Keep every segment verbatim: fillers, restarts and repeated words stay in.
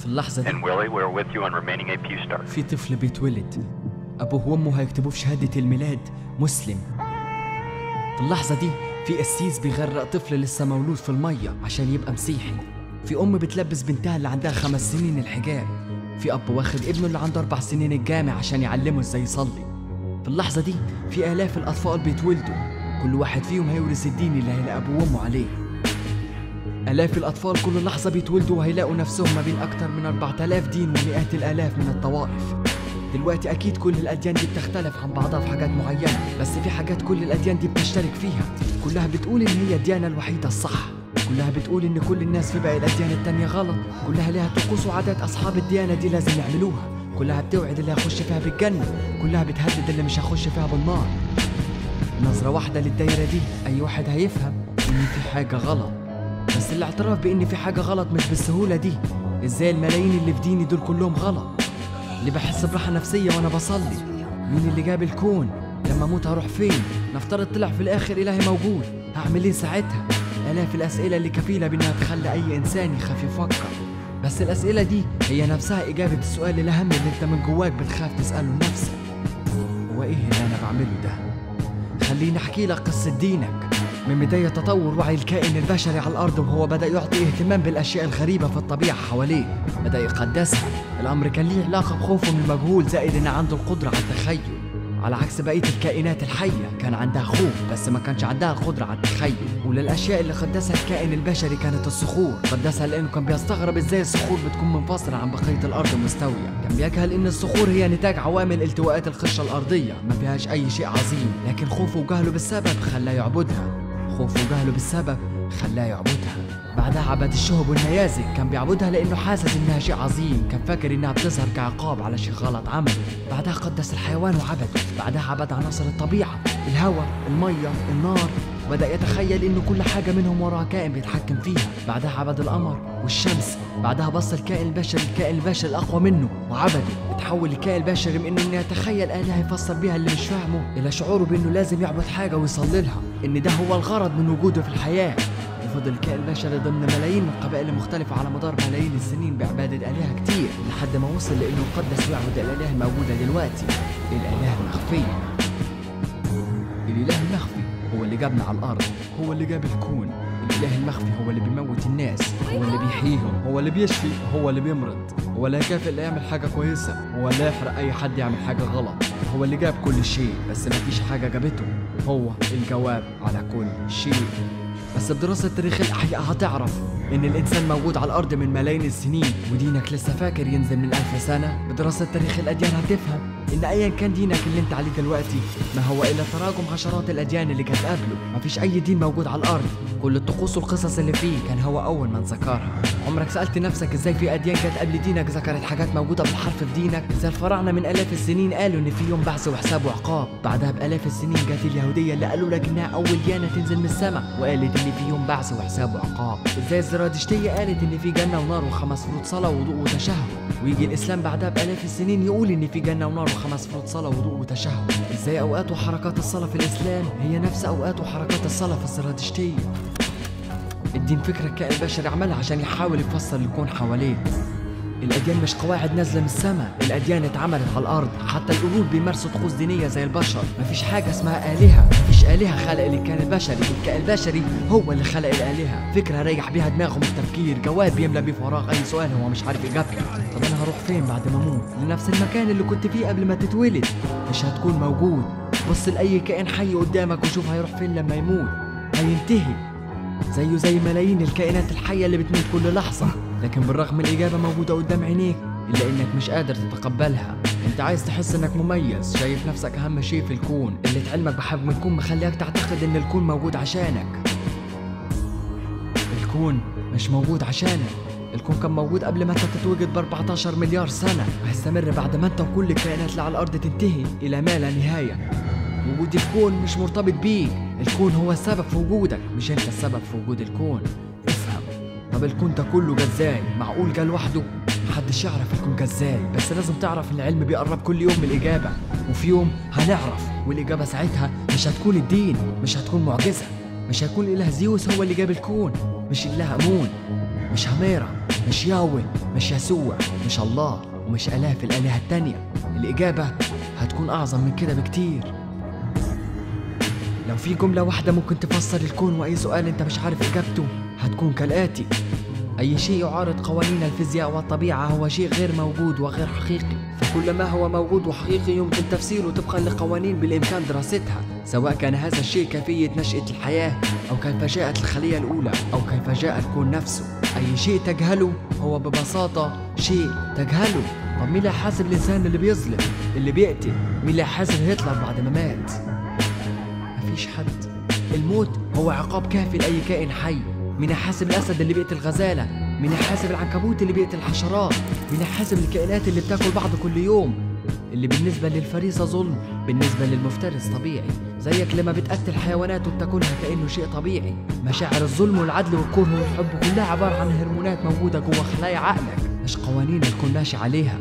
في اللحظة دي And Willie, we're with you on remaining A P stars. في طفل بيتولد، أبوه وأمه هيكتبوه في شهادة الميلاد مسلم. في اللحظة دي في قسيس بيغرق طفل لسه مولود في المية عشان يبقى مسيحي. في أم بتلبس بنتها اللي عندها خمس سنين الحجاب. في أب واخد ابنه اللي عنده أربع سنين الجامع عشان يعلمه إزاي يصلي. في اللحظة دي في آلاف الأطفال بيتولدوا، كل واحد فيهم هيورث الدين اللي هيلاقي أبوه وأمه عليه. آلاف الأطفال كل لحظة بيتولدوا وهيلاقوا نفسهم ما بين أكتر من أربعة آلاف دين ومئات الآلاف من الطوائف. دلوقتي أكيد كل الأديان دي بتختلف عن بعضها في حاجات معينة، بس في حاجات كل الأديان دي بتشترك فيها، كلها بتقول إن هي الديانة الوحيدة الصح، كلها بتقول إن كل الناس في باقي الأديان التانية غلط، كلها لها طقوس وعادات أصحاب الديانة دي لازم يعملوها، كلها بتوعد اللي هيخش فيها بالجنة، كلها بتهدد اللي مش هيخش فيها بالنار. نظرة واحدة للدايرة دي أي واحد هيفهم إن في حاجة غلط، بس الاعتراف بإن في حاجة غلط مش بالسهولة دي. إزاي الملايين اللي في ديني دول كلهم غلط؟ اللي بحس براحة نفسية وأنا بصلي. مين اللي جاب الكون؟ لما أموت هروح فين؟ نفترض طلع في الآخر إلهي موجود، هعمل إيه ساعتها؟ آلاف الأسئلة اللي كفيلة بإنها تخلي أي إنسان يخاف يفكر. بس الأسئلة دي هي نفسها إجابة السؤال الأهم اللي أنت من جواك بتخاف تسأله لنفسك. هو إيه اللي أنا بعمله ده؟ خليني أحكي لك قصة دينك. من بداية تطور وعي الكائن البشري على الأرض وهو بدأ يعطي اهتمام بالأشياء الغريبة في الطبيعة حواليه، بدأ يقدسها. الأمر كان ليه علاقة بخوفه من المجهول زائد إن عنده القدرة على التخيل، على عكس بقية الكائنات الحية كان عندها خوف بس ما كانش عندها القدرة على التخيل. وللأشياء اللي قدسها الكائن البشري كانت الصخور، قدسها لأنه كان بيستغرب إزاي الصخور بتكون منفصلة عن بقية الأرض مستوية. كان بيجهل إن الصخور هي نتاج عوامل التواءات القشرة الأرضية ما فيهاش أي شيء عظيم، لكن خوفه وجهله بالسبب خلاه يعبدها. خوفه وجهله بالسبب خلاه يعبدها. بعدها عبد الشهب والنيازك، كان بيعبدها لأنه حاسس إنها شيء عظيم، كان فاكر إنها بتظهر كعقاب على شيء غلط عمله. بعدها قدس الحيوان وعبده. بعدها عبد عناصر الطبيعة، الهواء، المية، النار، وبدأ يتخيل إنه كل حاجة منهم وراها كائن بيتحكم فيها. بعدها عبد القمر والشمس. بعدها بص الكائن البشري الكائن البشري الأقوى منه وعبده. تحول الكائن البشري من إنه يتخيل آلهة يفسر بيها اللي مش فاهمه إلى شعوره بإنه لازم يعبد حاجة ويصلي لها، إن ده هو الغرض من وجوده في الحياة. وفضل الكائن البشري ضمن ملايين من القبائل المختلفة على مدار ملايين السنين بعبادة آلهة كتير، لحد ما وصل لإنه يقدس ويعبد الآلهة الموجودة دلوقتي، الآلهة المخفية. الإله المخفي هو اللي جابنا على الأرض، هو اللي جاب الكون. الإله المخفي هو اللي بيموت الناس، هو اللي بيحييهم، هو اللي بيشفي، هو اللي بيمرض، هو اللي هيكافئ اللي يعمل حاجة كويسة، هو اللي يحرق أي حد يعمل حاجة غلط، هو اللي جاب كل شيء بس مفيش حاجة جابته، هو الجواب على كل شيء. بس بدراسة تاريخ الأحياء هتعرف إن الإنسان موجود على الأرض من ملايين السنين ودينك لسه فاكر ينزل من ألف سنة. بدراسة تاريخ الأديان هتفهم إن أيا كان دينك اللي أنت عليه دلوقتي ما هو إلا تراكم عشرات الأديان اللي كانت قبله. مفيش أي دين موجود على الأرض، كل الطقوس والقصص اللي فيه كان هو أول من ذكرها. عمرك سألت نفسك إزاي في أديان كانت قبل دينك ذكرت حاجات موجودة بالحرف في دينك؟ زي الفراعنة من آلاف السنين قالوا إن في يوم بعث وحساب وعقاب. بعدها بآلاف السنين جات اليهودية اللي قالوا لك إنها أول ديانة تنزل من السماء وقالت إن في يوم بعث وحساب وعقاب. إزاي الزرادشتية قالت إن في جنة ونار وخمس فروض صلاة ووضوء وتشهد. ويجي الإسلام بعدها بآلاف السنين يقول إن في جنة ونار وخمس فروض صلاة ووضوء وتشهد. إزاي أوقات وحركات الصلاة في الإسلام هي نفس أوقات وحركات الصلاة في الزرادشتية. الدين فكرة الكائن البشري عملها عشان يحاول يفسر الكون حواليه. الأديان مش قواعد نازلة من السماء، الأديان اتعملت على الأرض. حتى القرود بيمارسوا طقوس دينية زي البشر. مفيش حاجة اسمها آلهة، مفيش آلهة خلق الكائن البشري، الكائن البشري هو اللي خلق الآلهة. فكرة ريح بيها دماغه من التفكير، جواب يملى بيه فراغ أي سؤال هو مش عارف إجابته. طب أنا هروح فين بعد ما أموت؟ لنفس المكان اللي كنت فيه قبل ما تتولد، مش هتكون موجود. بص لأي كائن حي قدامك وشوف هيروح فين لما يموت، هينتهي زيه زي ملايين الكائنات الحية اللي بتموت كل لحظة. لكن بالرغم من الإجابة موجودة قدام عينيك إلا إنك مش قادر تتقبلها. أنت عايز تحس إنك مميز، شايف نفسك أهم شيء في الكون. قلة علمك بحجم الكون مخليك تعتقد إن الكون موجود عشانك. الكون مش موجود عشانك، الكون كان موجود قبل ما انت تتوجد ب أربعتاشر مليار سنة، وهيستمر بعد ما انت وكل الكائنات اللي على الأرض تنتهي إلى ما لا نهاية. وجود الكون مش مرتبط بيك، الكون هو السبب في وجودك مش انت السبب في وجود الكون. افهم. طب الكون ده كله جه ازاي؟ معقول جه لوحده؟ محدش يعرف الكون جه ازاي، بس لازم تعرف ان العلم بيقرب كل يوم من الإجابة، وفي يوم هنعرف، والإجابة ساعتها مش هتكون الدين، مش هتكون معجزة، مش هيكون الإله زيوس هو اللي جاب الكون، مش الإله أمون، مش هميرة، مش ياوه، مش يسوع، مش الله، ومش آلاف الآلهة التانية. الإجابة هتكون أعظم من كده بكتير. لو في جملة واحدة ممكن تفسر الكون وأي سؤال أنت مش عارف إجابته، هتكون كالآتي: أي شيء يعارض قوانين الفيزياء والطبيعة هو شيء غير موجود وغير حقيقي، فكل ما هو موجود وحقيقي يمكن تفسيره طبقا لقوانين بالإمكان دراستها، سواء كان هذا الشيء كيفية نشأة الحياة، أو كيف جاءت الخلية الأولى، أو كيف جاء الكون نفسه. أي شيء تجهله هو ببساطة شيء تجهله. طب مين اللي هيحاسب الإنسان اللي بيظلم، اللي بيقتل؟ مين اللي هيحاسب هتلر بعد ما مات؟ مفيش حد. الموت هو عقاب كافي لأي كائن حي. مين هيحاسب الأسد اللي بيقتل غزالة؟ مين هيحاسب العنكبوت اللي بيقتل الحشرات؟ مين هيحاسب الكائنات اللي بتاكل بعض كل يوم؟ اللي بالنسبة للفريسة ظلم، بالنسبة للمفترس طبيعي. زيك لما بتقتل حيوانات وبتاكلها كأنه شيء طبيعي. مشاعر الظلم والعدل والكره والحب كلها عبارة عن هرمونات موجودة جوه خلايا عقلك، مش قوانين الكون ماشي عليها.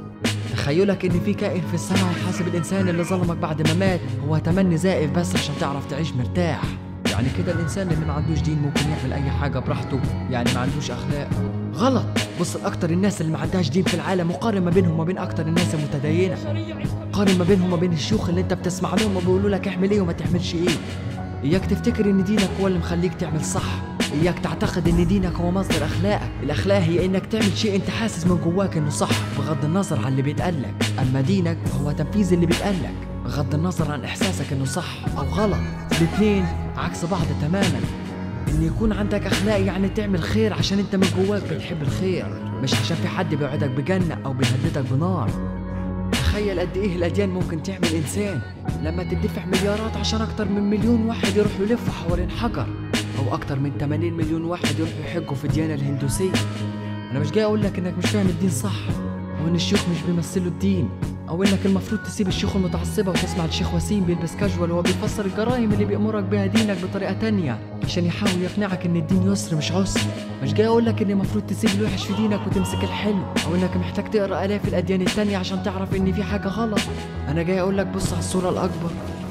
تخيلك ان في كائن في السماء يحاسب الانسان اللي ظلمك بعد ما مات هو تمني زائف بس عشان تعرف تعيش مرتاح. يعني كده الانسان اللي ما عندوش دين ممكن يعمل اي حاجه براحته، يعني ما عندوش اخلاق. غلط. بص لاكتر الناس اللي ما عندهاش دين في العالم وقارن ما بينهم وما بين اكتر الناس المتدينه. قارن ما بينهم وما بين الشيوخ اللي انت بتسمع لهم وبيقولوا لك اعمل ايه وما تعملش ايه. اياك تفتكر ان دينك هو اللي مخليك تعمل صح. اياك تعتقد ان دينك هو مصدر اخلاقك. الاخلاق هي انك تعمل شيء انت حاسس من جواك انه صح بغض النظر عن اللي بيتقالك، اما دينك هو تنفيذ اللي بيتقالك بغض النظر عن احساسك انه صح او غلط. الاثنين عكس بعض تماما. ان يكون عندك اخلاق يعني تعمل خير عشان انت من جواك بتحب الخير، مش عشان في حد بيوعدك بجنة او بيهددك بنار. تخيل قد ايه الاديان ممكن تعمل انسان لما تدفع مليارات عشان اكتر من مليون واحد يروحوا يلفوا حوالين حجر، او اكتر من ثمانين مليون واحد يروحوا يحجوا في الديانة الهندوسية. انا مش جاي اقول لك انك مش فاهم الدين صح، او ان الشيوخ مش بيمثلوا الدين، او انك المفروض تسيب الشيوخ المتعصبة وتسمع الشيخ وسيم بيلبس كاجوال وهو بيفسر الجرائم اللي بيأمرك بها دينك بطريقة تانية عشان يحاول يقنعك ان الدين يسر مش عسر. مش جاي اقول لك ان المفروض تسيب الوحش في دينك وتمسك الحلو، او انك محتاج تقرا الاف الاديان التانية عشان تعرف ان في حاجة غلط. انا جاي اقول لك بص على الصورة الاكبر،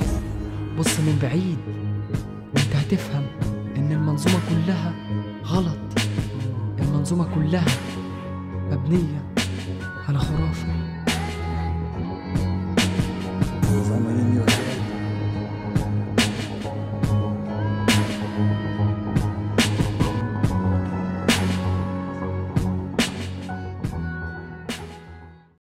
بص من بعيد وانت هتفهم ان المنظومة كلها غلط. المنظومة كلها مبنية